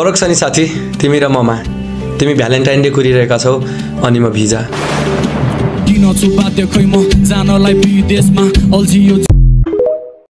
फरक छ नि साथी तिमी र ममा तिमी भ्यालेन्टाइन डे कुरिरहेका छौ अनि म भिजा किन छु बाध्य खै म जानलाई विदेशमा अल्झियो